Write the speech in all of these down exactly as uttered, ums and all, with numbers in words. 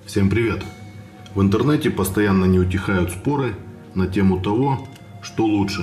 Всем привет! В интернете постоянно не утихают споры на тему того, что лучше.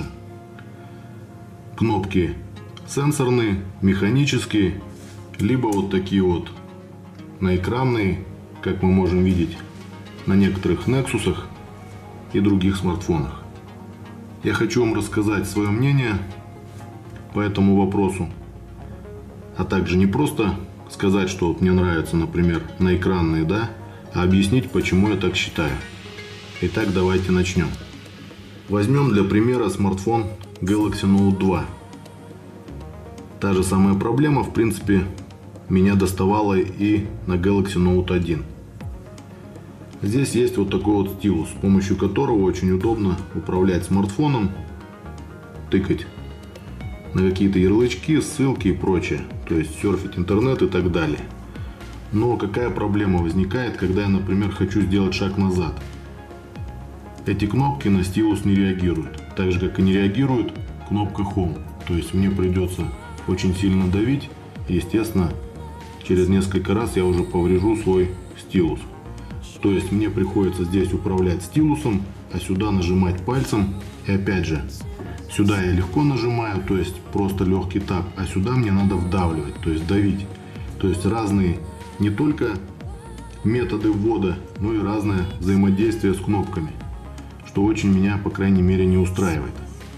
Кнопки сенсорные, механические, либо вот такие вот наэкранные, как мы можем видеть на некоторых Nexus и других смартфонах. Я хочу вам рассказать свое мнение по этому вопросу, а также не просто сказать, что вот мне нравятся, например, наэкранные, да, а объяснить, почему я так считаю. Итак, давайте начнем. Возьмем для примера смартфон Galaxy Note два. Та же самая проблема, в принципе, меня доставала и на Galaxy Note один. Здесь есть вот такой вот стилус, с помощью которого очень удобно управлять смартфоном, тыкать на какие-то ярлычки, ссылки и прочее, то есть серфить интернет и так далее. Но какая проблема возникает, когда я, например, хочу сделать шаг назад? Эти кнопки на стилус не реагируют, так же как и не реагирует кнопка Home. То есть мне придется очень сильно давить, и, естественно, через несколько раз я уже поврежу свой стилус. То есть мне приходится здесь управлять стилусом, а сюда нажимать пальцем. И опять же, сюда я легко нажимаю, то есть просто легкий тап, а сюда мне надо вдавливать, то есть давить. То есть разные не только методы ввода, но и разное взаимодействие с кнопками, что очень меня, по крайней мере, не устраивает.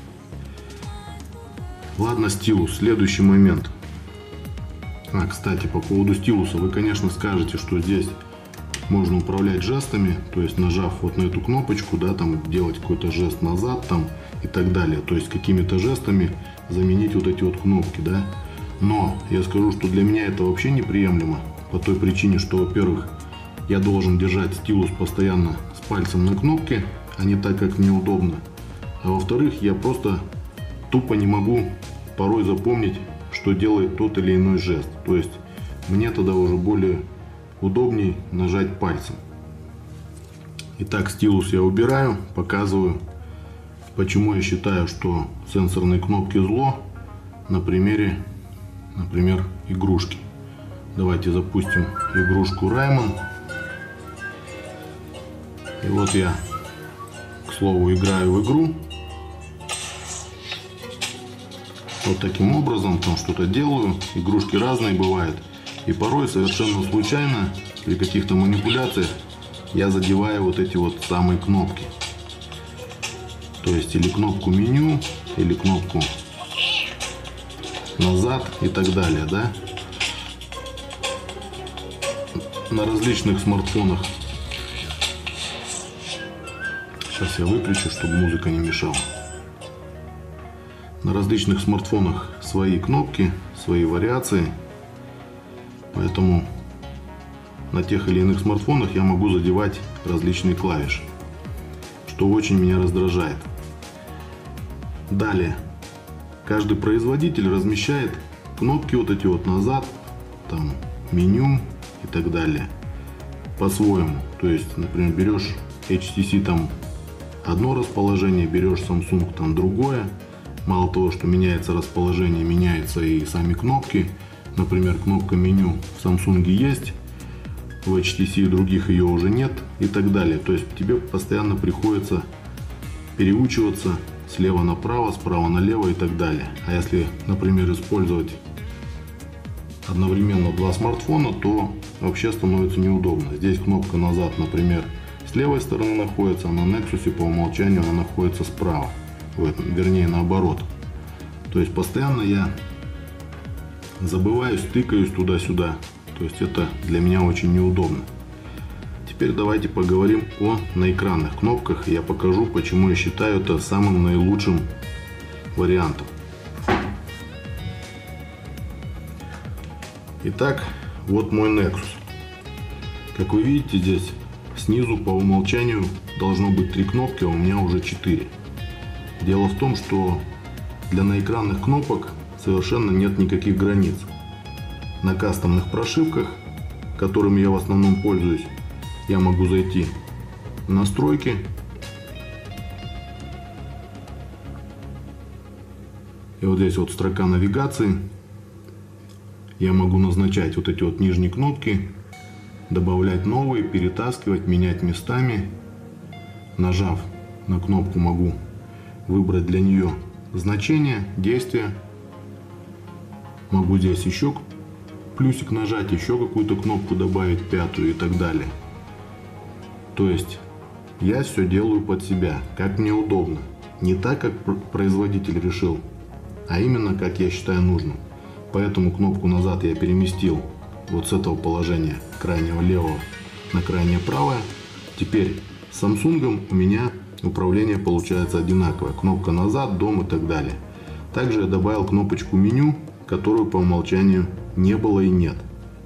Ладно, стилус. Следующий момент. А, кстати, по поводу стилуса, вы, конечно, скажете, что здесь можно управлять жестами, то есть нажав вот на эту кнопочку, да, там делать какой-то жест назад там и так далее, то есть какими-то жестами заменить вот эти вот кнопки, да. Но я скажу, что для меня это вообще неприемлемо, по той причине, что, во-первых, я должен держать стилус постоянно с пальцем на кнопке, а не так, как мне удобно. А во-вторых, я просто тупо не могу порой запомнить, что делает тот или иной жест. То есть мне тогда уже более удобней нажать пальцем. Итак, стилус я убираю, показываю, почему я считаю, что сенсорные кнопки зло, на примере, например, игрушки. Давайте запустим игрушку Rayman. И вот я, к слову, играю в игру. Вот таким образом, там что-то делаю. Игрушки разные бывают. И порой совершенно случайно, при каких-то манипуляциях, я задеваю вот эти вот самые кнопки. То есть или кнопку меню, или кнопку назад и так далее, да. На различных смартфонах. Сейчас я выключу, чтобы музыка не мешала. На различных смартфонах свои кнопки, свои вариации. Поэтому на тех или иных смартфонах я могу задевать различные клавиши, что очень меня раздражает. Далее, каждый производитель размещает кнопки вот эти вот назад, там меню и так далее по-своему. То есть, например, берешь эйч ти си там одно расположение, берешь Samsung там другое. Мало того, что меняется расположение, меняются и сами кнопки. Например, кнопка меню в Samsung есть, в эйч ти си и других ее уже нет и так далее. То есть тебе постоянно приходится переучиваться слева направо, справа налево и так далее. А если, например, использовать одновременно два смартфона, то вообще становится неудобно. Здесь кнопка назад, например, с левой стороны находится, а на Nexus по умолчанию она находится справа. Вернее, наоборот. То есть постоянно я забываюсь, тыкаюсь туда-сюда. То есть это для меня очень неудобно. Теперь давайте поговорим о наэкранных кнопках. Я покажу, почему я считаю это самым наилучшим вариантом. Итак, вот мой Nexus. Как вы видите, здесь снизу по умолчанию должно быть три кнопки, а у меня уже четыре. Дело в том, что для наэкранных кнопок совершенно нет никаких границ. На кастомных прошивках, которыми я в основном пользуюсь, я могу зайти в настройки. И вот здесь вот строка навигации. Я могу назначать вот эти вот нижние кнопки добавлять новые, перетаскивать, менять местами. Нажав на кнопку, могу выбрать для нее значение, действие. Могу здесь еще плюсик нажать, еще какую-то кнопку добавить, пятую и так далее. То есть я все делаю под себя, как мне удобно. Не так, как производитель решил, а именно как я считаю нужным. Поэтому кнопку назад я переместил вот с этого положения крайнего левого на крайнее правое. Теперь с Samsung у меня управление получается одинаковое. Кнопка назад, дом и так далее. Также я добавил кнопочку меню, которую по умолчанию не было и нет.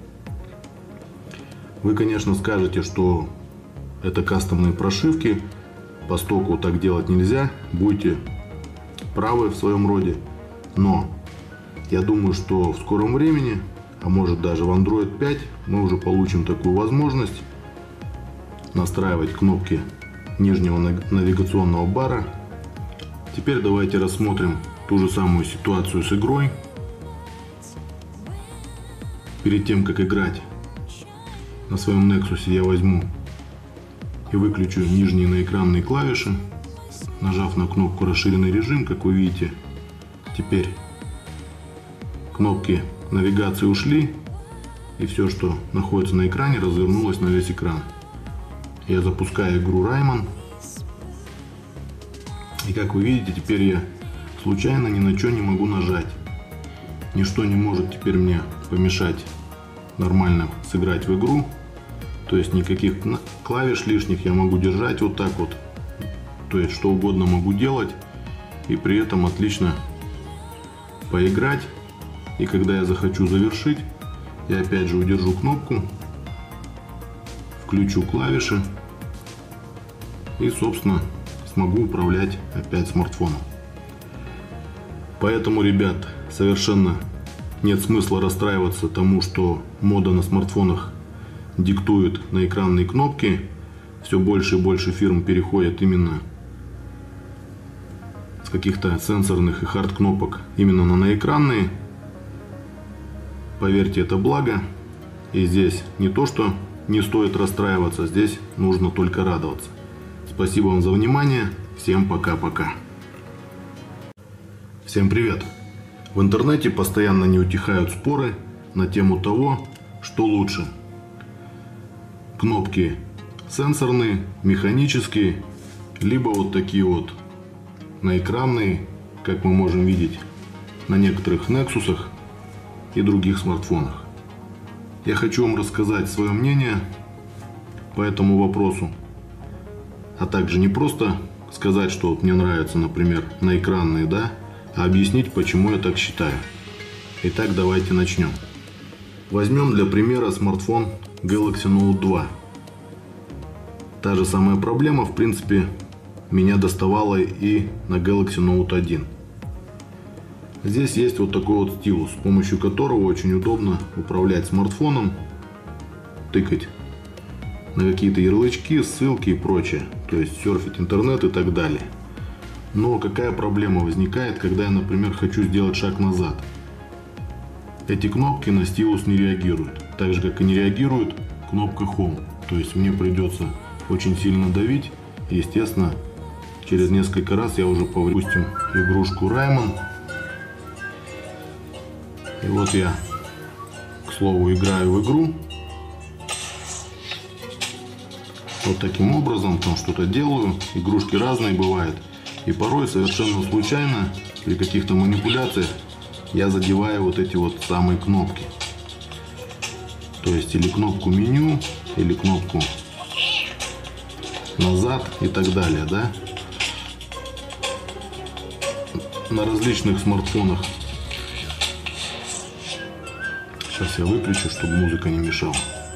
Вы, конечно, скажете, что это кастомные прошивки, по стоку так делать нельзя, будете правы в своем роде, но я думаю, что в скором времени, а может даже в Android пять, мы уже получим такую возможность настраивать кнопки нижнего навигационного бара. Теперь давайте рассмотрим ту же самую ситуацию с игрой. Перед тем, как играть, на своем Nexus я возьму и выключу нижние наэкранные клавиши, нажав на кнопку расширенный режим. Как вы видите, теперь кнопки навигации ушли, и все, что находится на экране, развернулось на весь экран. Я запускаю игру Rayman, и как вы видите, теперь я случайно ни на что не могу нажать. Ничто не может теперь мне помешать нормально сыграть в игру. То есть никаких клавиш лишних, я могу держать вот так вот. То есть что угодно могу делать и при этом отлично поиграть. И когда я захочу завершить, я опять же удержу кнопку, включу клавиши и, собственно, смогу управлять опять смартфоном. Поэтому, ребят, совершенно нет смысла расстраиваться тому, что мода на смартфонах диктует наэкранные кнопки. Все больше и больше фирм переходят именно с каких-то сенсорных и хард кнопок именно на наэкранные. Поверьте, это благо. И здесь не то, что не стоит расстраиваться, здесь нужно только радоваться. Спасибо вам за внимание. Всем пока-пока. Всем привет. В интернете постоянно не утихают споры на тему того, что лучше. Кнопки сенсорные, механические, либо вот такие вот наэкранные, как мы можем видеть на некоторых Nexus и других смартфонах. Я хочу вам рассказать свое мнение по этому вопросу, а также не просто сказать, что вот мне нравятся, например, наэкранные, да, а объяснить, почему я так считаю. Итак, давайте начнем. Возьмем для примера смартфон Galaxy Note два. Та же самая проблема, в принципе, меня доставала и на Galaxy Note один. Здесь есть вот такой вот стилус, с помощью которого очень удобно управлять смартфоном, тыкать на какие-то ярлычки, ссылки и прочее, то есть серфить интернет и так далее. Но какая проблема возникает, когда я, например, хочу сделать шаг назад? Эти кнопки на стилус не реагируют, так же как и не реагирует кнопка Home. То есть мне придется очень сильно давить, и, естественно, через несколько раз я уже повредим игрушку Rayman. И вот я, к слову, играю в игру. Вот таким образом, там что-то делаю. Игрушки разные бывают. И порой совершенно случайно, при каких-то манипуляциях, я задеваю вот эти вот самые кнопки. То есть или кнопку меню, или кнопку назад и так далее, да. На различных смартфонах. Сейчас я выключу, чтобы музыка не мешала.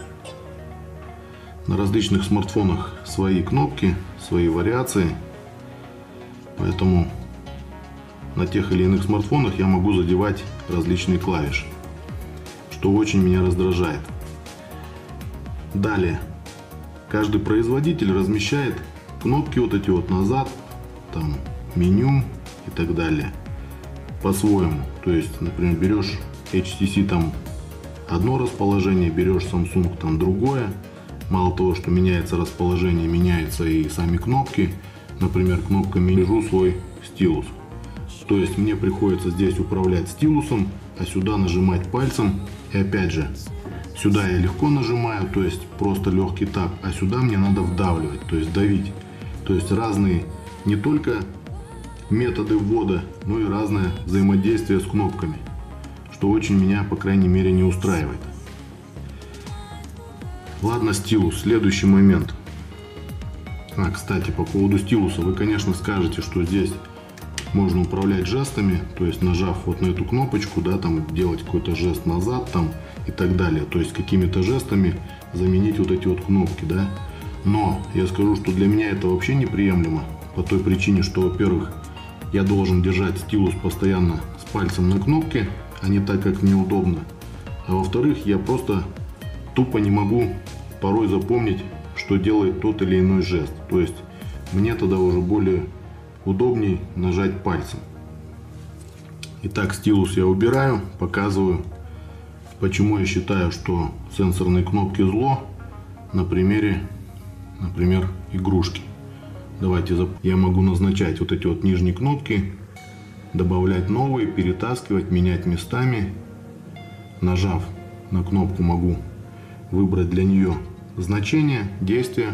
На различных смартфонах свои кнопки, свои вариации. Поэтому на тех или иных смартфонах я могу задевать различные клавиши, что очень меня раздражает. Далее, каждый производитель размещает кнопки вот эти вот назад, там меню и так далее по-своему. То есть, например, берешь эйч ти си там одно расположение, берешь Samsung там другое. Мало того, что меняется расположение, меняются и сами кнопки. Например, кнопками держу свой стилус. То есть мне приходится здесь управлять стилусом, а сюда нажимать пальцем. И опять же, сюда я легко нажимаю, то есть просто легкий тап, а сюда мне надо вдавливать, то есть давить. То есть разные не только методы ввода, но и разное взаимодействие с кнопками, что очень меня, по крайней мере, не устраивает. Ладно, стилус. Следующий момент. А, кстати, по поводу стилуса, вы, конечно, скажете, что здесь можно управлять жестами, то есть нажав вот на эту кнопочку, да, там делать какой-то жест назад там и так далее, то есть какими-то жестами заменить вот эти вот кнопки, да. Но я скажу, что для меня это вообще неприемлемо, по той причине, что, во-первых, я должен держать стилус постоянно с пальцем на кнопке, а не так, как мне удобно. А во-вторых, я просто тупо не могу порой запомнить, что делает тот или иной жест. То есть мне тогда уже более удобней нажать пальцем. Итак, стилус я убираю, показываю, почему я считаю, что сенсорные кнопки зло, на примере, например, игрушки. Давайте я могу назначать вот эти вот нижние кнопки, добавлять новые, перетаскивать, менять местами. Нажав на кнопку, могу выбрать для нее значение, действие.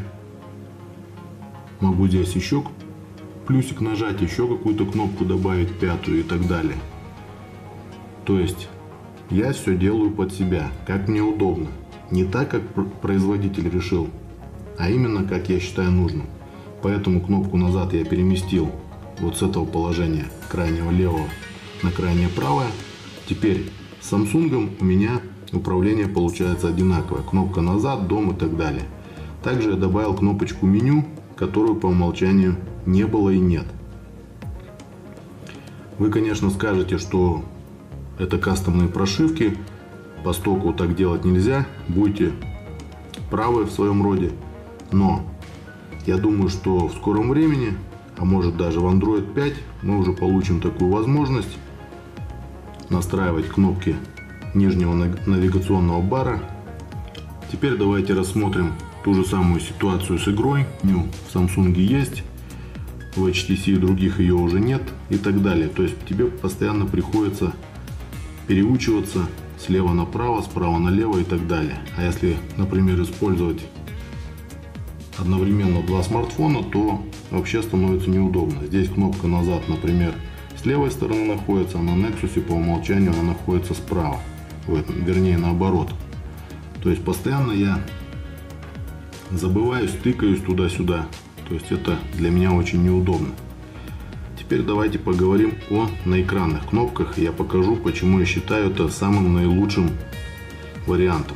Могу здесь еще плюсик нажать, еще какую-то кнопку добавить, пятую и так далее. То есть я все делаю под себя, как мне удобно. Не так, как производитель решил, а именно как я считаю нужным. Поэтому кнопку назад я переместил вот с этого положения крайнего левого на крайнее правое. Теперь с Samsung у меня управление получается одинаковое. Кнопка назад, дом и так далее. Также я добавил кнопочку меню, которую по умолчанию не было и нет. Вы, конечно, скажете, что это кастомные прошивки, по стоку так делать нельзя, будете правы в своем роде, но я думаю, что в скором времени, а может даже в Android пять, мы уже получим такую возможность настраивать кнопки нижнего навигационного бара. Теперь давайте рассмотрим ту же самую ситуацию с игрой. Меню в Samsung есть, в эйч ти си и других ее уже нет и так далее. То есть тебе постоянно приходится переучиваться слева направо, справа налево и так далее. А если, например, использовать одновременно два смартфона, то вообще становится неудобно. Здесь кнопка назад, например, с левой стороны находится, а на Nexus по умолчанию она находится справа. Вернее, наоборот. То есть постоянно я забываюсь, тыкаюсь туда-сюда. То есть это для меня очень неудобно. Теперь давайте поговорим о наэкранных кнопках. Я покажу, почему я считаю это самым наилучшим вариантом.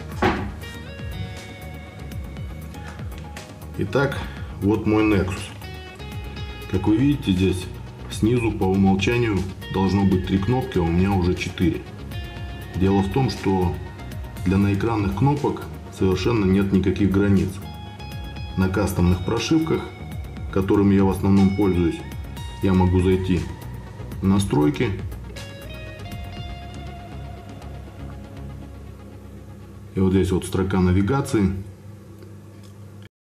Итак, вот мой Nexus. Как вы видите, здесь снизу по умолчанию должно быть три кнопки, а у меня уже четыре. Дело в том, что для наэкранных кнопок совершенно нет никаких границ. На кастомных прошивках, которыми я в основном пользуюсь, я могу зайти в настройки, и вот здесь вот строка навигации,